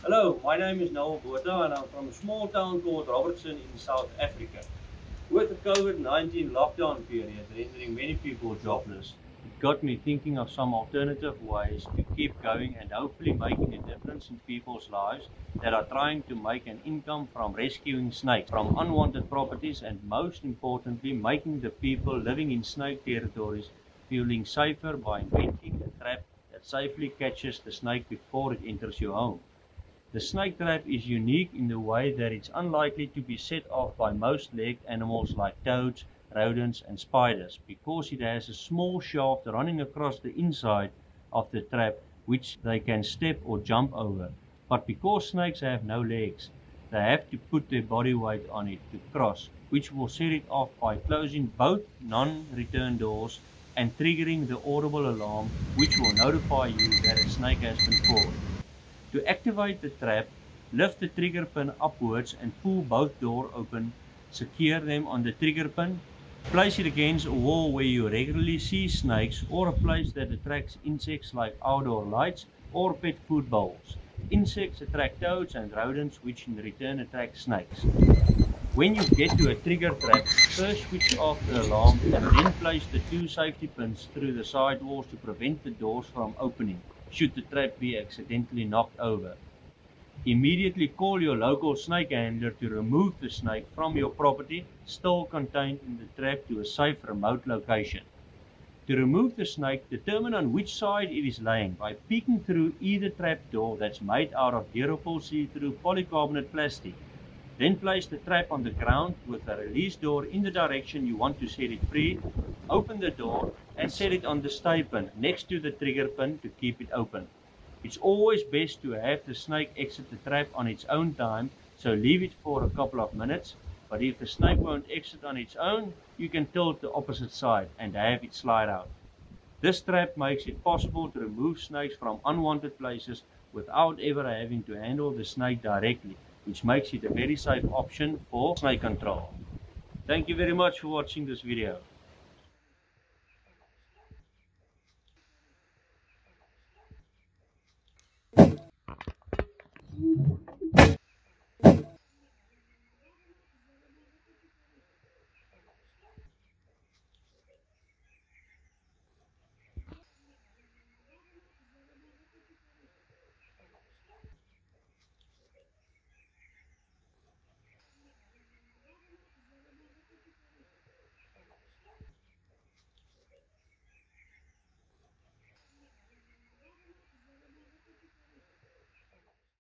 Hello, my name is Noel Botha and I'm from a small town called Robertson in South Africa. With the COVID-19 lockdown period rendering many people jobless, it got me thinking of some alternative ways to keep going and hopefully making a difference in people's lives that are trying to make an income from rescuing snakes from unwanted properties and most importantly making the people living in snake territories feeling safer by inventing a trap that safely catches the snake before it enters your home. The snake trap is unique in the way that it's unlikely to be set off by most legged animals like toads, rodents and spiders because it has a small shaft running across the inside of the trap which they can step or jump over. But because snakes have no legs, they have to put their body weight on it to cross, which will set it off by closing both non-return doors and triggering the audible alarm which will notify you that a snake has been caught. To activate the trap, lift the trigger pin upwards and pull both doors open. Secure them on the trigger pin. Place it against a wall where you regularly see snakes or a place that attracts insects like outdoor lights or pet food bowls. Insects attract toads and rodents which in return attract snakes. When you get to a trigger trap, first switch off the alarm and then place the two safety pins through the side walls to prevent the doors from opening should the trap be accidentally knocked over. Immediately call your local snake handler to remove the snake from your property still contained in the trap to a safe remote location. To remove the snake, determine on which side it is laying by peeking through either trap door that's made out of durable see-through polycarbonate plastic. Then place the trap on the ground with the release door in the direction you want to set it free. Open the door and set it on the stay pin next to the trigger pin to keep it open. It's always best to have the snake exit the trap on its own time, so leave it for a couple of minutes. But if the snake won't exit on its own, you can tilt the opposite side and have it slide out. This trap makes it possible to remove snakes from unwanted places without ever having to handle the snake directly, which makes it a very safe option for snake control. Thank you very much for watching this video.